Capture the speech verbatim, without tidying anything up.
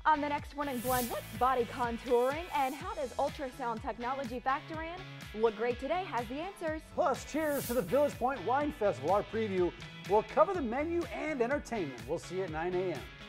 On the next Morning Blend, what's body contouring and how does ultrasound technology factor in? Look Great Today has the answers. Plus, cheers to the Village Point Wine Festival. Our preview will cover the menu and entertainment. We'll see you at nine A M